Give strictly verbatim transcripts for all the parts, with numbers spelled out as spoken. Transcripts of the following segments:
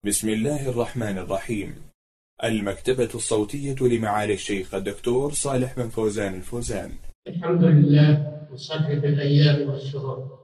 بسم الله الرحمن الرحيم. المكتبة الصوتية لمعالي الشيخ الدكتور صالح بن فوزان الفوزان. الحمد لله مصرف الأيام والشهور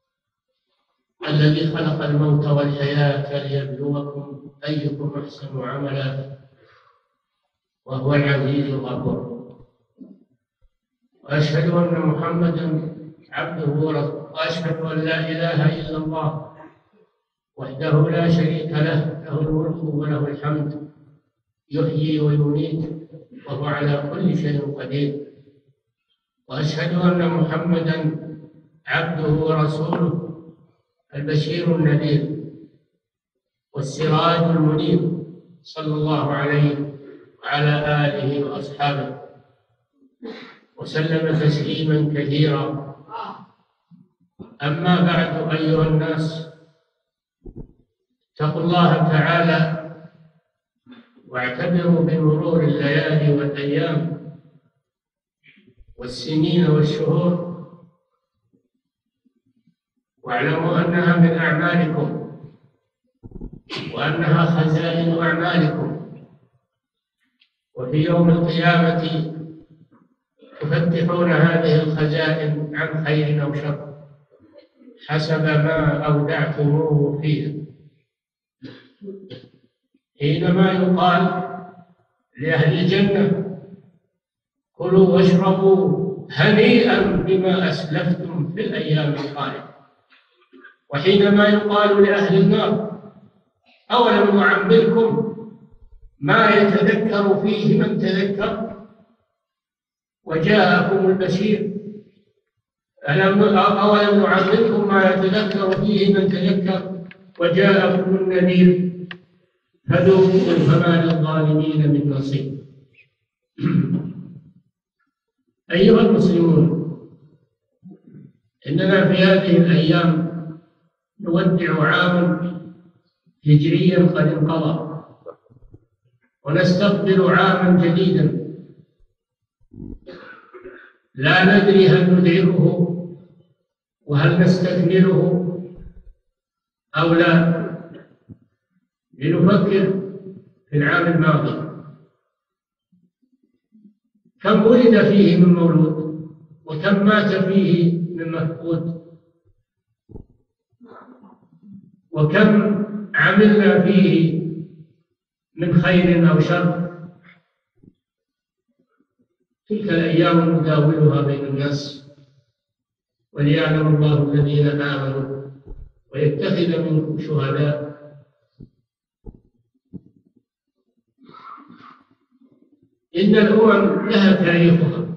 الذي خلق الموت والحياة ليبلوكم أيكم أحسن عملا وهو العزيز الغفور. وأشهد أن محمدا عبده ورسوله، وأشهد أن لا إله إلا الله وحده لا شريك له، له الملك وله الحمد، يحيي ويميت وهو على كل شيء قدير. وأشهد أن محمدا عبده ورسوله، البشير النذير والسراج المنير، صلى الله عليه وعلى آله وأصحابه وسلم تسليما كثيرا. أما بعد، أيها الناس، اتقوا الله تعالى واعتبروا بمرور الليالي والأيام والسنين والشهور، واعلموا أنها من أعمالكم وأنها خزائن أعمالكم، وفي يوم القيامة تفتحون هذه الخزائن عن خير أو شر حسب ما أودعتموه فيه. حينما يقال لأهل الجنة: كلوا واشربوا هنيئا بما أسلفتم في الأيام الخالية، وحينما يقال لأهل النار: أولم نعمركم ما يتذكر فيه من تذكر وجاءكم البشير، أولم نعمركم ما يتذكر فيه من تذكر وجاءكم النذير فذوقوا فما للظالمين من نصير. أيها المسلمون، إننا في هذه الأيام نودع عاما هجريا قد انقضى، ونستقبل عاما جديدا لا ندري هل ندركه وهل نستكمله أو لا. لنفكر في العام الماضي، كم ولد فيه من مولود وكم مات فيه من مفقود، وكم عملنا فيه من خير أو شر. تلك الأيام نداولها بين الناس، وليعلم الله الذين آمنوا ويتخذ منكم شهداء. إن الأمم لها تاريخها،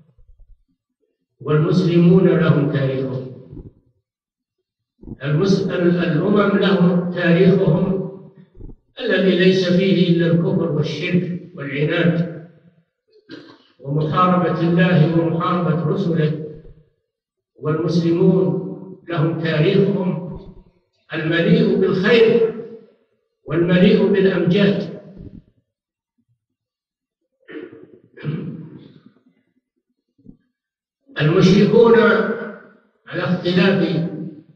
والمسلمون لهم تاريخهم. الأمم لهم تاريخهم الذي ليس فيه إلا الكفر والشرك والعناد ومحاربة الله ومحاربة رسله، والمسلمون لهم تاريخهم المليء بالخير والمليء بالأمجاد. المشركون على اختلاف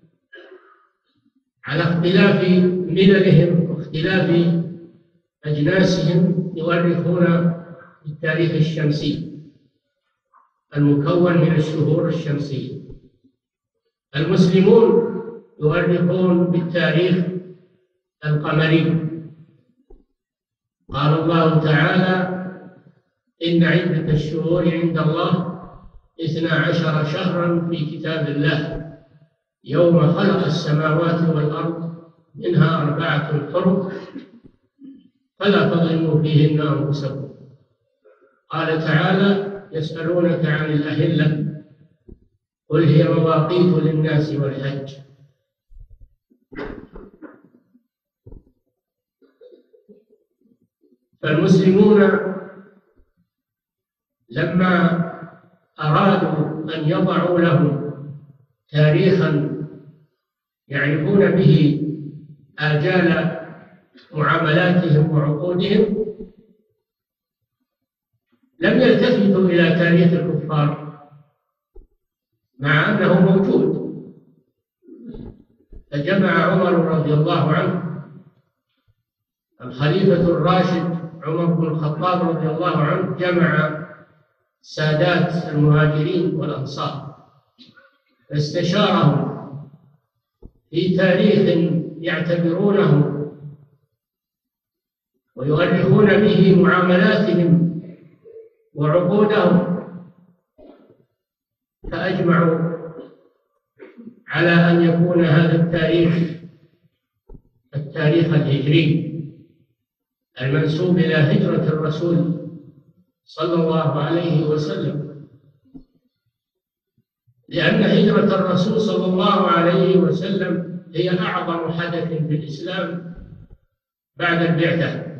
على اختلاف مللهم واختلاف أجناسهم يؤرخون بالتاريخ الشمسي المكون من الشهور الشمسية. المسلمون يؤرخون بالتاريخ القمري. قال الله تعالى: إن عدة الشهور عند الله اثنا عشر شهرا في كتاب الله يوم خلق السماوات والأرض منها أربعة حرم فلا تظلموا فيهن أنفسكم. قال تعالى: يسألونك عن الأهلة قل هي مواقيت للناس والحج. فالمسلمون لما أرادوا أن يضعوا له تاريخا يعرفون به آجال معاملاتهم وعقودهم، لم يلتفتوا إلى تاريخ الكفار مع أنه موجود. فجمع عمر رضي الله عنه الخليفة الراشد عمر بن الخطاب رضي الله عنه جمع سادات المهاجرين والأنصار فاستشارهم في تاريخ يعتبرونه ويؤرخون به معاملاتهم وعقودهم، فأجمعوا على أن يكون هذا التاريخ التاريخ الهجري المنسوب إلى هجرة الرسول صلى الله عليه وسلم، لأن هجرة الرسول صلى الله عليه وسلم هي أعظم حدث في الإسلام بعد البعثة،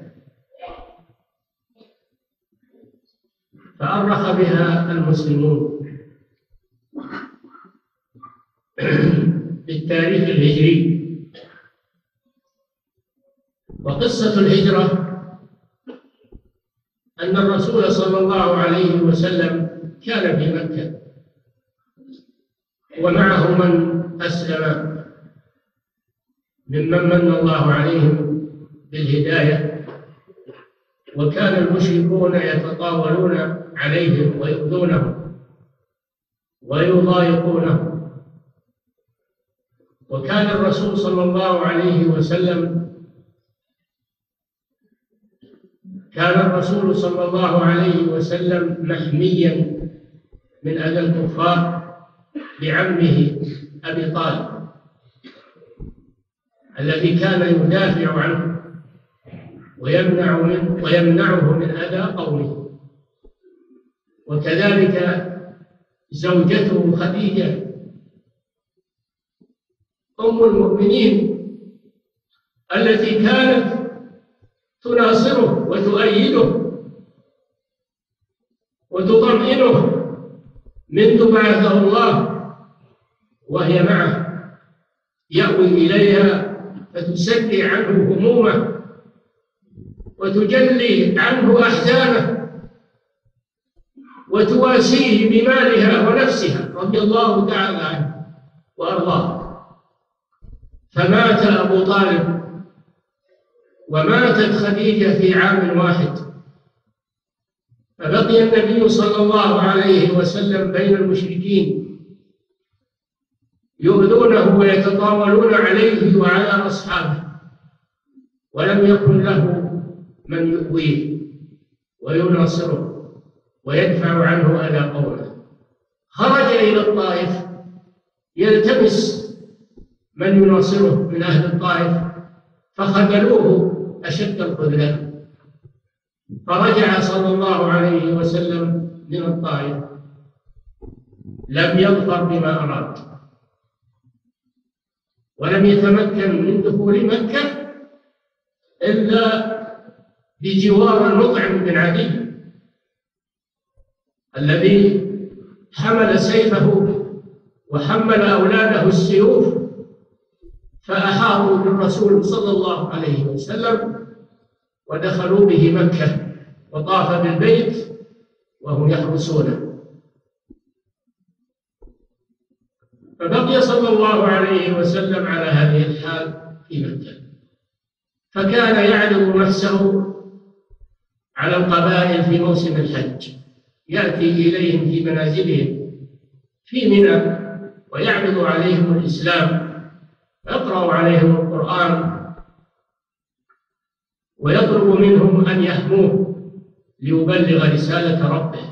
فأرخ بها المسلمون بالتاريخ الهجري. وقصة الهجرة أن الرسول صلى الله عليه وسلم كان في مكة ومعه من أسلم ممن من الله عليهم بالهداية، وكان المشركون يتطاولون عليهم ويؤذونهم ويضايقونهم، وكان الرسول صلى الله عليه وسلم كان الرسول صلى الله عليه وسلم محميا من أذى الكفار بعمه أبي طالب الذي كان يدافع عنه ويمنع منه ويمنعه من أذى قومه، وكذلك زوجته خديجة أم المؤمنين التي كانت تناصره وتؤيده وتطمئنه منذ بعثه الله وهي معه، يأوي إليها فتسدي عنه همومه وتجلي عنه أحزانه وتواسيه بمالها ونفسها رضي الله تعالى عنه وأرضاه. فمات أبو طالب وماتت خديجة في عام واحد، فبقي النبي صلى الله عليه وسلم بين المشركين يؤذونه ويتطاولون عليه وعلى أصحابه، ولم يكن له من يؤويه ويناصره ويدفع عنه أذى قومه. خرج إلى الطائف يلتمس من يناصره من أهل الطائف فخذلوه أشد الخذلان، فرجع صلى الله عليه وسلم من الطائف لم يظفر بما أراد، ولم يتمكن من دخول مكة إلا بجوار المطعم بن عدي الذي حمل سيفه وحمل أولاده السيوف، فأحاطوا بالرسول صلى الله عليه وسلم ودخلوا به مكة وطاف بالبيت وهم يحرسونه. فبقي صلى الله عليه وسلم على هذه الحال في مكة، فكان يعرض نفسه على القبائل في موسم الحج، يأتي إليهم في منازلهم في منى ويعرض عليهم الإسلام، يقرأ عليهم القرآن ويطلب منهم أن يحموه ليبلغ رسالة ربه.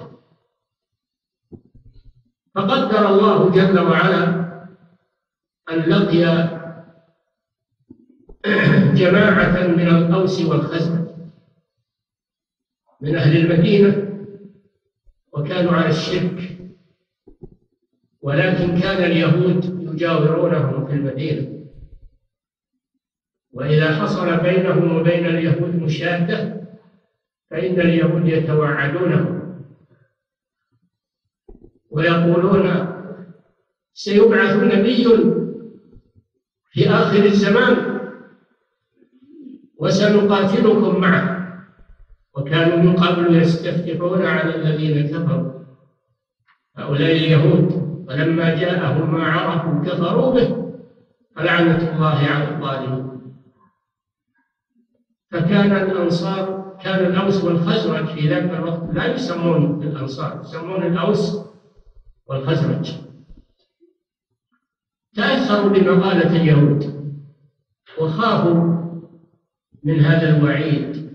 فقدر الله جل وعلا أن لقي جماعة من الأوس والخزرج من أهل المدينة، وكانوا على الشرك، ولكن كان اليهود يجاورونهم في المدينة، وإذا حصل بينهم وبين اليهود مشادة فإن اليهود يتوعدونهم ويقولون سيبعث نبي في آخر الزمان وسنقاتلكم معه، وكانوا من قبل يستفتحون على الذين كفروا هؤلاء اليهود، فلما جاءهم ما عرفوا كفروا به فلعنة الله على الظالمين. فكان الأنصار، كان الأوس والخزرج في ذاك الوقت لا يسمون الأنصار، يسمون الأوس والخزرج. تأثروا بمقالة اليهود وخافوا من هذا الوعيد،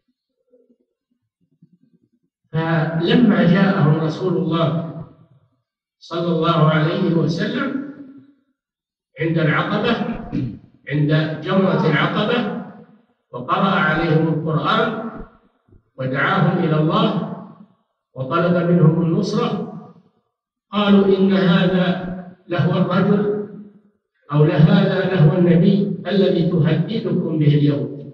فلما جاءهم رسول الله صلى الله عليه وسلم عند العقبة، عند جمرة العقبة، وقرأ عليهم القرآن ودعاهم إلى الله وطلب منهم النصرة، قالوا إن هذا لهو الرجل أو لهذا لهو النبي الذي تهددكم به اليهود،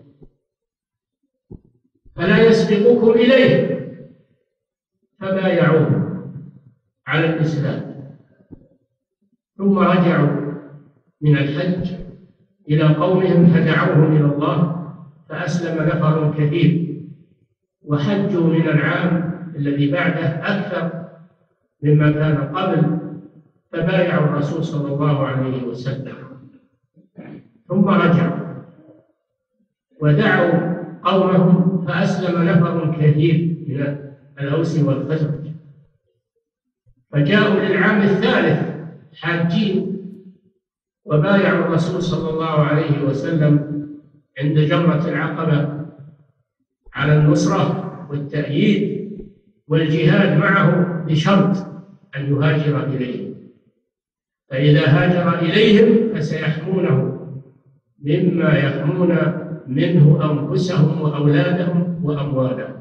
فلا يسبقكم إليه. فبايعوه على الإسلام، ثم رجعوا من الحج إلى قومهم فدعوهم إلى الله، فأسلم نفر كثير وحجوا من العام الذي بعده أكثر مما كان قبل، فبايعوا الرسول صلى الله عليه وسلم، ثم رجعوا ودعوا قومهم فأسلم نفر كثير من الأوس والخزرج، فجاءوا للعام الثالث حاجين وبايعوا الرسول صلى الله عليه وسلم عند جمرة العقبة على النصرة والتأييد والجهاد معه بشرط أن يهاجر إليه، فإذا هاجر إليهم فسيحمونه مما يحمون منه أنفسهم وأولادهم وأموالهم.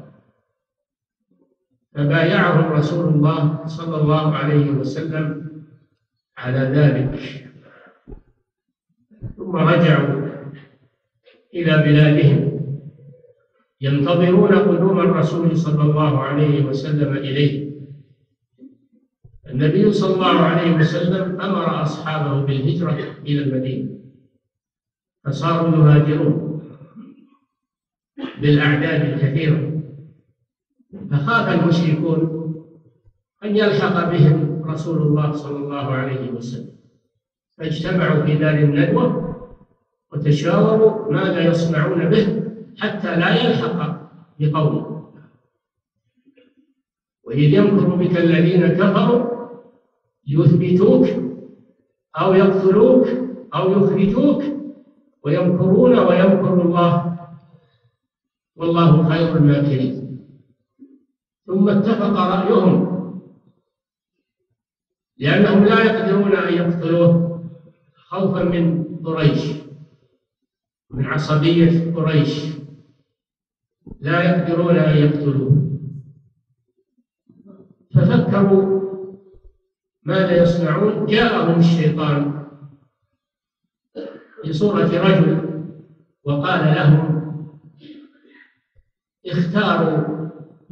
فبايعهم رسول الله صلى الله عليه وسلم على ذلك، ثم رجعوا إلى بلادهم ينتظرون قدوم الرسول صلى الله عليه وسلم إليه. النبي صلى الله عليه وسلم أمر أصحابه بالهجرة إلى المدينة، فصاروا يهاجرون بالأعداد الكثيرة، فخاف المشركون أن يلحق بهم رسول الله صلى الله عليه وسلم، فاجتمعوا في دار الندوة وتشاوروا ماذا يصنعون به حتى لا يلحق بقومه. وإذ يمكر بك الذين كفروا ليثبتوك أو يقتلوك أو يخرجوك ويمكرون ويمكر الله والله خير الماكرين. ثم اتفق رأيهم، لأنهم لا يقدرون أن يقتلوه خوفا من قريش، من عصبية قريش، لا يقدرون أن يقتلوه. ففكروا ماذا يصنعون. جاءهم الشيطان في صورة رجل وقال لهم اختاروا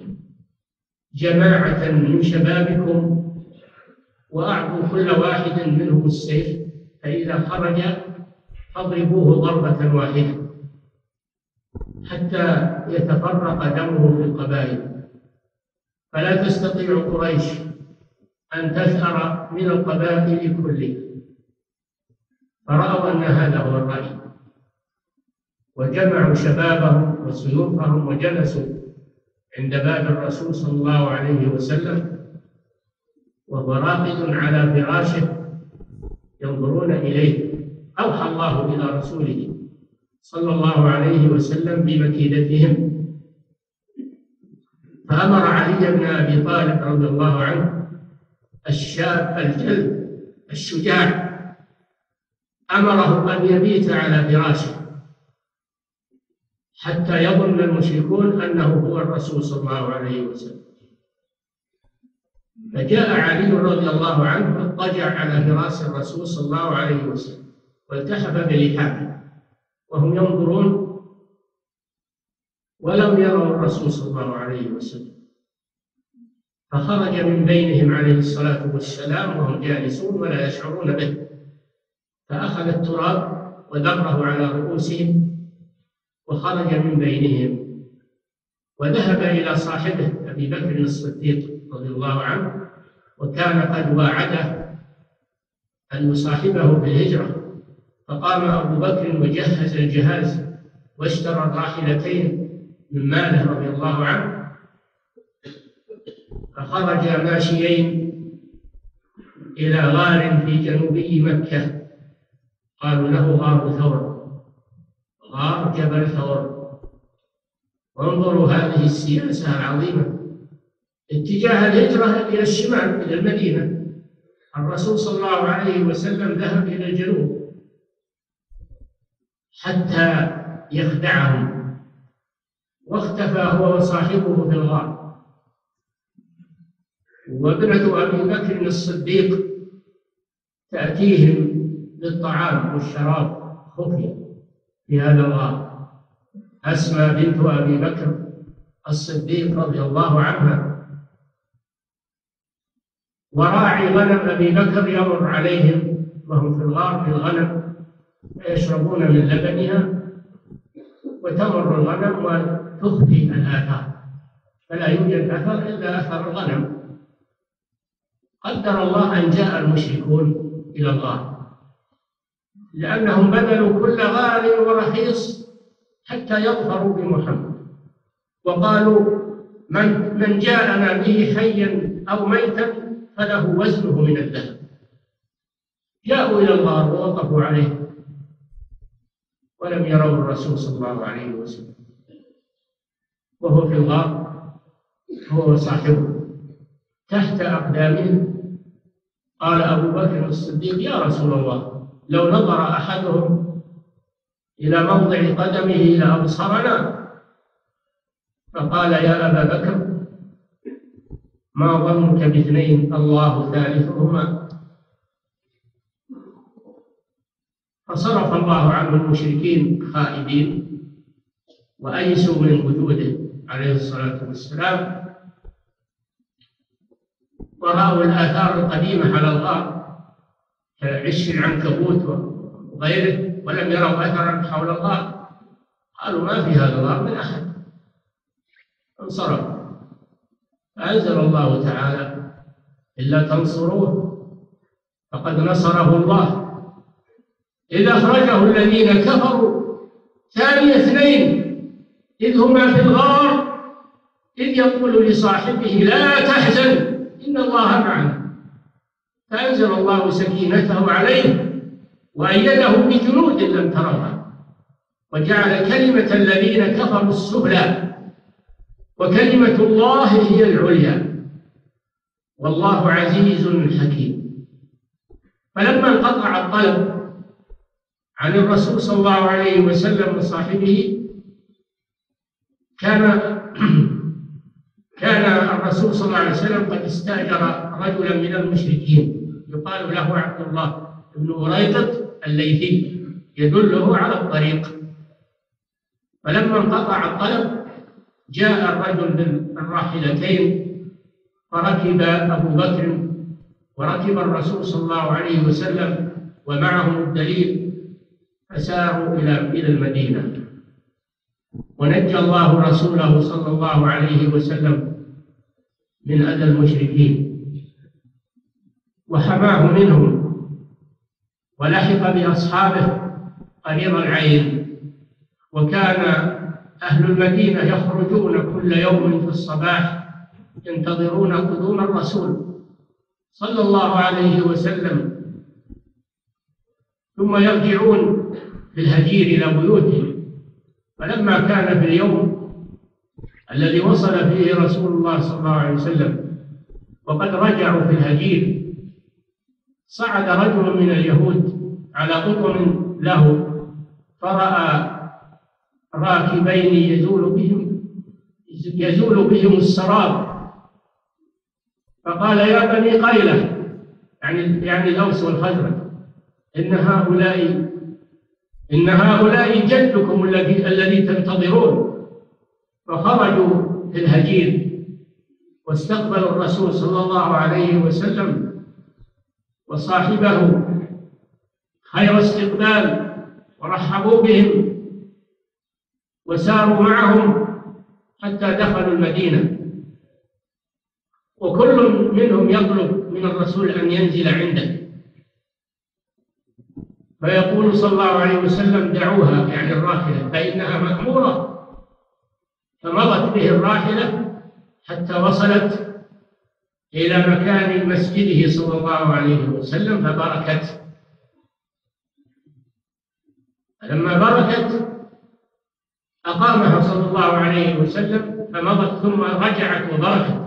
جماعة من شبابكم وأعطوا كل واحد منهم السيف، فإذا خرج فاضربوه ضربة واحدة حتى يتفرق دمه في القبائل، فلا تستطيع قريش أن تثأر من القبائل كلها. فرأوا أن هذا هو الرأي، وجمعوا شبابهم وسيوفهم وجلسوا عند باب الرسول صلى الله عليه وسلم وهو راقد على فراشه ينظرون إليه. أوحى الله إلى رسوله صلى الله عليه وسلم بمكيدتهم، فأمر علي بن أبي طالب رضي الله عنه الشاب الجلد الشجاع، أمره أن يبيت على فراشه حتى يظن المشركون أنه هو الرسول صلى الله عليه وسلم. فجاء علي رضي الله عنه فاضطجع على فراش الرسول صلى الله عليه وسلم والتحف بلحافه وهم ينظرون ولم يروا الرسول صلى الله عليه وسلم. فخرج من بينهم عليه الصلاة والسلام وهم جالسون ولا يشعرون به، فأخذ التراب ودره على رؤوسهم وخرج من بينهم وذهب إلى صاحبه أبي بكر الصديق رضي الله عنه، وكان قد واعده أن يصاحبه بالهجرة. فقام أبو بكر وجهز الجهاز واشترى الراحلتين من ماله رضي الله عنه، فخرجا ماشيين إلى غار في جنوبي مكة قالوا له غار ثور، غار جبل ثور. وانظروا هذه السياسة العظيمة، اتجاه الهجرة إلى الشمال إلى المدينة، الرسول صلى الله عليه وسلم ذهب إلى الجنوب حتى يخدعهم، واختفى هو وصاحبه في الغار. وابنة أبي بكر الصديق تأتيهم بالطعام والشراب خفية في هذا الغار، أسماء بنت أبي بكر الصديق رضي الله عنها. وراعي غنم أبي بكر يمر عليهم وهم في الغار بالغنم فيشربون من لبنها، وتمر الغنم وتخفي الآثار، فلا يوجد أثر إلا أثر الغنم. قدر الله أن جاء المشركون إلى الغار، لأنهم بذلوا كل غال ورخيص حتى يظفروا بمحمد، وقالوا من, من جاءنا به حيا أو ميتا فله وزنه من الذهب. جاءوا إلى الغار ووقفوا عليه ولم يروا الرسول صلى الله عليه وسلم، وهو في الغار هو وصاحبه تحت أقدامهم. قال أبو بكر الصديق يا رسول الله لو نظر أحدهم إلى موضع قدمه لأبصرنا. فقال يا أبا بكر ما ظنك باثنين الله ثالثهما. فصرف الله عنه المشركين خائبين وأيسوا من وجوده عليه الصلاة والسلام، ورأوا الآثار القديمة على الغار كعش العنكبوت وغيره، ولم يروا أثرا حول الغار. قالوا ما في هذا الغار من أحد، انصرفوا. فأنزل الله تعالى إلا تنصروه فقد نصره الله إذ أخرجه الذين كفروا ثاني اثنين إذ هما في الغار إذ يقول لصاحبه لا تحزن إن الله معنا، فأنزل الله سكينته عليه وأيده بجنود لم تروها، وجعل كلمة الذين كفروا السفلى وكلمة الله هي العليا والله عزيز حكيم. فلما انقطع الطلب عن الرسول صلى الله عليه وسلم وصاحبه كان كان الرسول صلى الله عليه وسلم قد استأجر رجلا من المشركين يقال له عبد الله بن أريقط الليثي يدله على الطريق. فلما انقطع الطلب جاء الرجل بالراحلتين فركب أبو بكر وركب الرسول صلى الله عليه وسلم ومعهم الدليل، فساروا إلى إلى المدينة. ونجى الله رسوله صلى الله عليه وسلم من أذى المشركين وحماه منهم، ولحق بأصحابه قرير العين. وكان أهل المدينة يخرجون كل يوم في الصباح ينتظرون قدوم الرسول صلى الله عليه وسلم، ثم يرجعون بالهجير إلى بيوتهم. فلما كان في اليوم الذي وصل فيه رسول الله صلى الله عليه وسلم وقد رجعوا في الهجير، صعد رجل من اليهود على قطن له فرأى راكبين يزول بهم يزول بهم السراب، فقال يا بني قيلة يعني يعني الأوس والخزرج إن هؤلاء إن هؤلاء جدكم الذي الذي تنتظرون. فخرجوا في الهجير واستقبلوا الرسول صلى الله عليه وسلم وصاحبه خير استقبال، ورحبوا بهم وساروا معهم حتى دخلوا المدينة، وكل منهم يطلب من الرسول أن ينزل عنده. فيقول صلى الله عليه وسلم دعوها، يعني الراحلة، فإنها مأمورة. فمضت به الراحلة حتى وصلت إلى مكان مسجده صلى الله عليه وسلم فبركت. فلما بركت أقامها صلى الله عليه وسلم فمضت، ثم رجعت وبركت،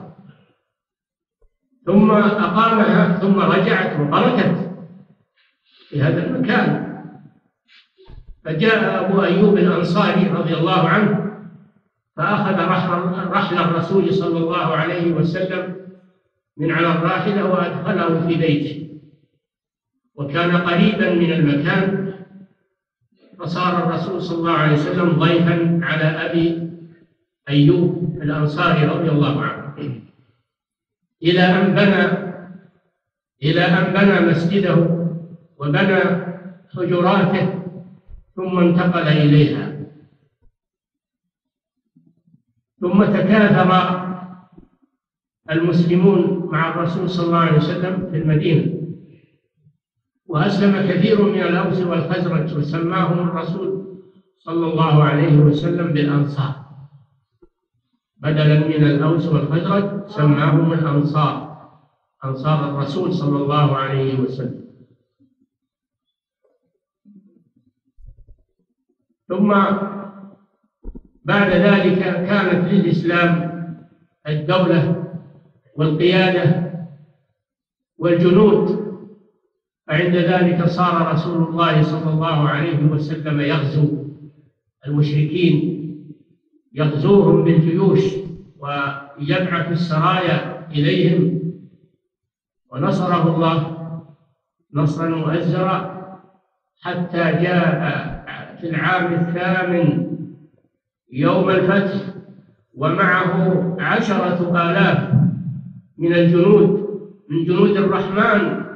ثم أقامها ثم رجعت وبركت في هذا المكان. فجاء أبو أيوب الأنصاري رضي الله عنه فأخذ رحل الرسول صلى الله عليه وسلم من على الراحلة وأدخله في بيته، وكان قريبا من المكان، فصار الرسول صلى الله عليه وسلم ضيفا على أبي أيوب الأنصاري رضي الله عنه، إلى أن بنى إلى أن بنى مسجده وبنى حجراته ثم انتقل إليها. ثم تكاثر المسلمون مع الرسول صلى الله عليه وسلم في المدينة، وأسلم كثير من الأوس والخزرج، وسماهم الرسول صلى الله عليه وسلم بالأنصار، بدلا من الأوس والخزرج سماهم الأنصار، أنصار الرسول صلى الله عليه وسلم. ثم بعد ذلك كانت للإسلام الدولة والقيادة والجنود، فعند ذلك صار رسول الله صلى الله عليه وسلم يغزو المشركين، يغزوهم بالجيوش ويبعث السرايا إليهم، ونصره الله نصرا مؤزرا حتى جاء في العام الثامن يوم الفتح ومعه عشرة آلاف من الجنود من جنود الرحمن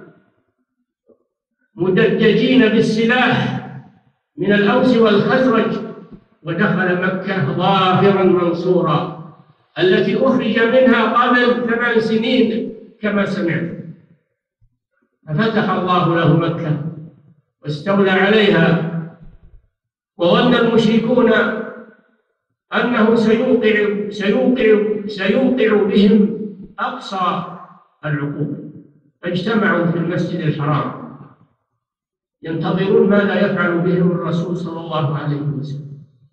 مدججين بالسلاح من الأوس والخزرج، ودخل مكة ظافرا منصورا التي أخرج منها قبل ثمان سنين كما سمعت. ففتح الله له مكة واستولى عليها، وظن المشركون أنه سيوقع سيوقع سيوقع بهم أقصى العقوبة، فاجتمعوا في المسجد الحرام ينتظرون ماذا يفعل بهم الرسول صلى الله عليه وسلم.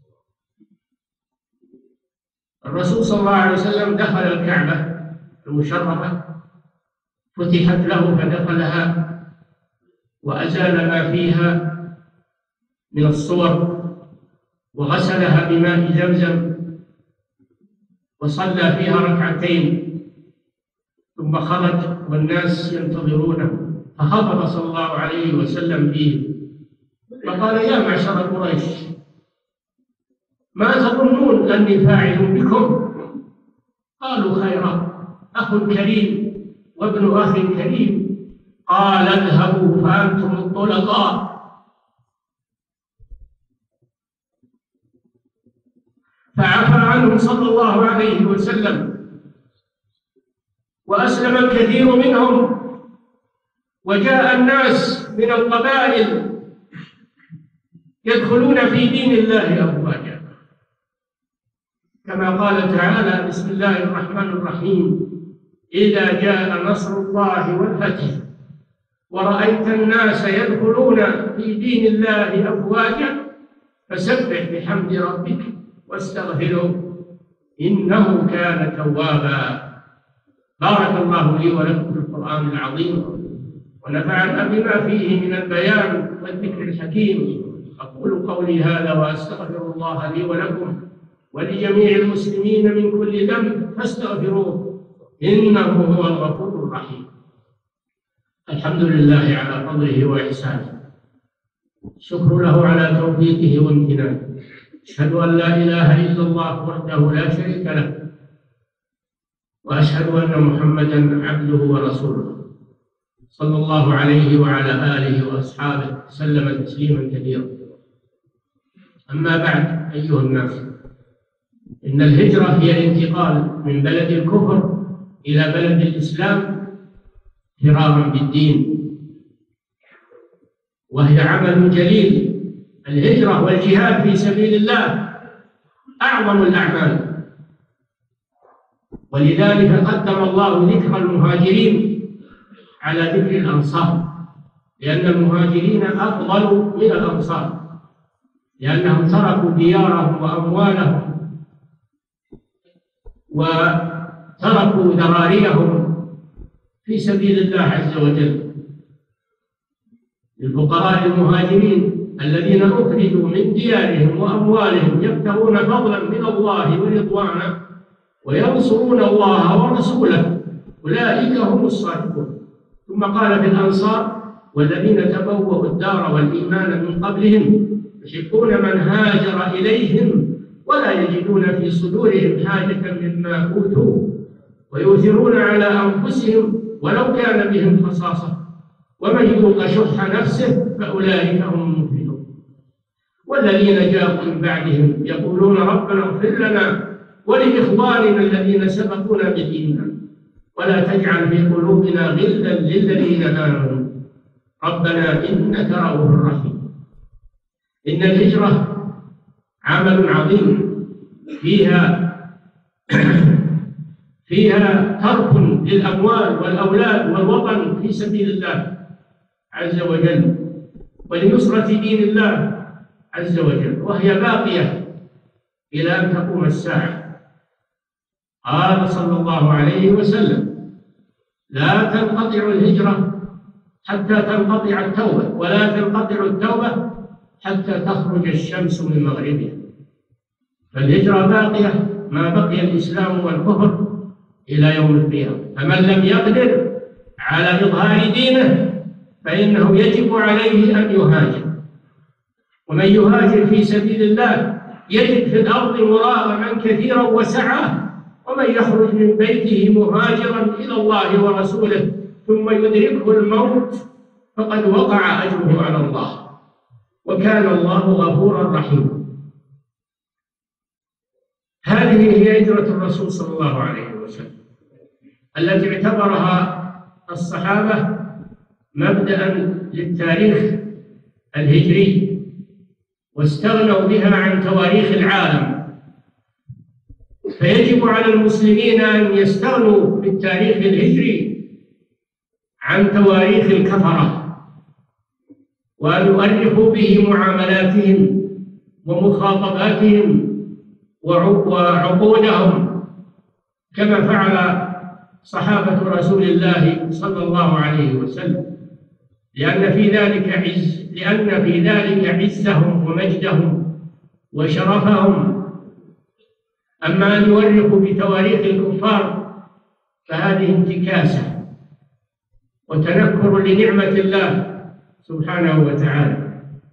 الرسول صلى الله عليه وسلم دخل الكعبة المشرفة، فتحت له فدخلها وأزال ما فيها من الصور وغسلها بماء زمزم وصلى فيها ركعتين، ثم خرج والناس ينتظرونه، فخطب صلى الله عليه وسلم فيه فقال: يا معشر قريش، ما تظنون أني فاعل بكم؟ قالوا: خيرا، أخ كريم وابن أخ كريم. قال: اذهبوا فأنتم الطلقاء. فعفى عنهم صلى الله عليه وسلم وأسلم الكثير منهم، وجاء الناس من القبائل يدخلون في دين الله أفواجا، كما قال تعالى: بسم الله الرحمن الرحيم، إذا جاء نصر الله والفتح ورأيت الناس يدخلون في دين الله أفواجا فسبح بحمد ربك واستغفره إنه كان توابا. بارك الله لي ولكم في القرآن العظيم، ونفعنا بما فيه من البيان والذكر الحكيم. أقول قولي هذا وأستغفر الله لي ولكم ولجميع المسلمين من كل ذنب فاستغفروه إنه هو الغفور الرحيم. الحمد لله على فضله وإحسانه، شكر له على توفيقه وامتنانه، أشهد أن لا إله إلا الله وحده لا شريك له، وأشهد أن محمدا عبده ورسوله صلى الله عليه وعلى آله وأصحابه سلم تسليما كثيرا. أما بعد، أيها الناس، إن الهجرة هي الانتقال من بلد الكفر إلى بلد الإسلام فرارا بالدين. وهي عمل جليل. الهجرة والجهاد في سبيل الله أعظم الأعمال، ولذلك قدم الله ذكر المهاجرين على ذكر الأنصار، لأن المهاجرين أفضل من الأنصار، لأنهم تركوا ديارهم وأموالهم وتركوا ذراريهم في سبيل الله عز وجل. الفقراء المهاجرين الذين أخرجوا من ديارهم وأموالهم يبتغون فضلا من الله ورضوانا وينصرون الله ورسوله أولئك هم الصادقون. ثم قال في الأنصار: والذين تبوأوا الدار والإيمان من قبلهم يحبون من هاجر إليهم ولا يجدون في صدورهم حاجة مما أوتوا ويؤثرون على أنفسهم ولو كان بهم خصاصة ومن يوق شح نفسه فأولئك هم المفلحون. والذين جاءوا من بعدهم يقولون: ربنا اغفر لنا ولإخواننا الذين سبقونا بالإيمان ولا تجعل في قلوبنا غلا للذين آمنوا ربنا إنك رؤوف رحيم. إن الهجرة عمل عظيم، فيها فيها ترك للأموال والأولاد والوطن في سبيل الله عز وجل ولنصرة دين الله عز وجل، وهي باقية إلى أن تقوم الساعة. قال صلى الله عليه وسلم: لا تنقطع الهجرة حتى تنقطع التوبة، ولا تنقطع التوبة حتى تخرج الشمس من مغربها. فالهجرة باقية ما بقي الإسلام والكفر إلى يوم القيامة. فمن لم يقدر على إظهار دينه فإنه يجب عليه أن يهاجر، ومن يهاجر في سبيل الله يجد في الأرض مراغما كثيرا وسعة، ومن يخرج من بيته مهاجرا إلى الله ورسوله ثم يدركه الموت فقد وقع أجره على الله، وكان الله غفورا رحيما. هذه هي هجرة الرسول صلى الله عليه وسلم التي اعتبرها الصحابة مبدأ للتاريخ الهجري، واستغنوا بها عن تواريخ العالم. فيجب على المسلمين أن يستغنوا بالتاريخ الهجري عن تواريخ الكفرة، وأن يؤرخوا به معاملاتهم ومخاطباتهم وعقودهم كما فعل صحابة رسول الله صلى الله عليه وسلم، لأن في ذلك عز لأن في ذلك عزهم ومجدهم وشرفهم. أما أن يؤرخوا بتواريخ الكفار فهذه انتكاسة وتنكر لنعمة الله سبحانه وتعالى.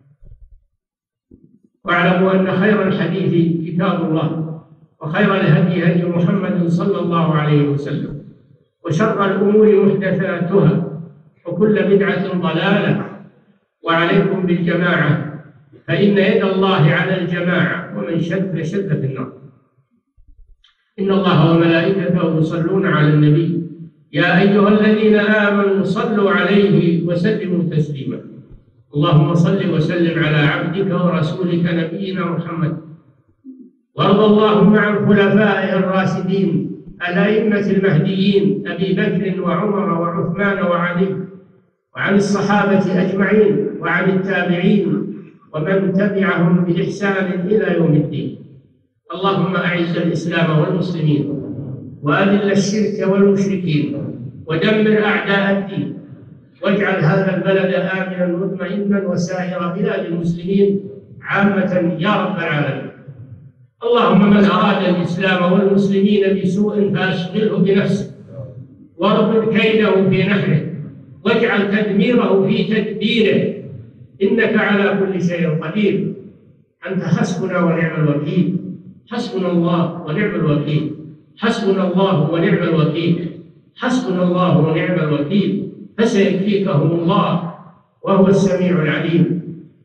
واعلموا أن خير الحديث كتاب الله، وخير الهدي هدي محمد صلى الله عليه وسلم، وشر الأمور محدثاتها، وكل بدعة ضلالة. وعليكم بالجماعة فإن يد الله على الجماعة، ومن شد شد في النار. إن الله وملائكته يصلون على النبي يا أيها الذين آمنوا صلوا عليه وسلموا تسليما. اللهم صل وسلم على عبدك ورسولك نبينا محمد، وارض اللهم عن خلفائه الراشدين الأئمة المهديين أبي بكر وعمر وعثمان وعلي، وعن الصحابة أجمعين، وعن التابعين ومن تبعهم بإحسان إلى يوم الدين. اللهم أعز الإسلام والمسلمين، وأذل الشرك والمشركين، ودمر أعداء الدين، واجعل هذا البلد آمنا مطمئنا وسائر بلاد المسلمين عامة يا رب العالمين. اللهم من أراد الإسلام والمسلمين بسوء فأشغله بنفسه، واربط كيده في نحره، واجعل تدميره في تدبيره، إنك على كل شيء قدير. أنت حسبنا ونعم الوكيل، حسبنا الله ونعم الوكيل، حسبنا الله ونعم الوكيل، حسبنا الله ونعم الوكيل. فسيكفيكهم الله وهو السميع العليم.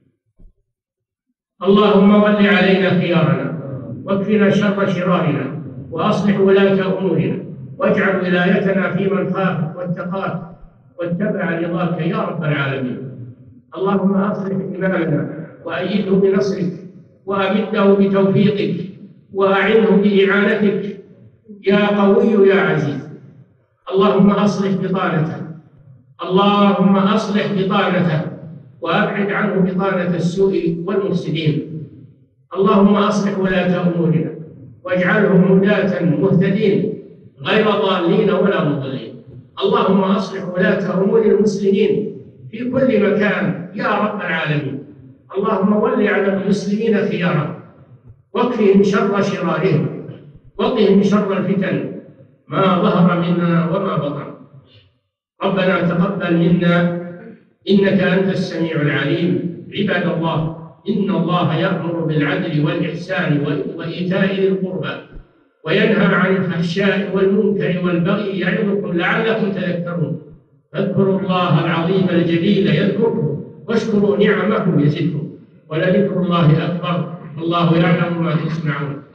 اللهم ول علينا خيارنا، واكفنا شر شرارنا، وأصلح ولاة أمورنا، واجعل ولايتنا في من خافك واتقاك واتبع رضاك يا رب العالمين. اللهم أصلح إمامنا وأيده بنصرك وأمده بتوفيقك وأعنه بإعانتك يا قوي يا عزيز. اللهم أصلح بطانته، اللهم أصلح بطانته وأبعد عنه بطانة السوء والمفسدين. اللهم أصلح ولاة أمورنا واجعلهم هداة مهتدين غير ضالين ولا مضلين. اللهم أصلح ولاة أمور المسلمين في كل مكان يا رب العالمين. اللهم ول على المسلمين خيارهم واكفهم شر شرارهم وقهم شر الفتن ما ظهر منا وما بطن. ربنا تقبل منا إنك أنت السميع العليم. عباد الله، إن الله يأمر بالعدل والإحسان وإيتاء ذي القربى وينهى عن الفحشاء والمنكر والبغي يعظكم لعلكم تذكرون. فاذكروا الله العظيم الجليل يذكركم واشكروا نعمه يزدكم ولذكر الله أكبر. والله يعلم ما تصنعون.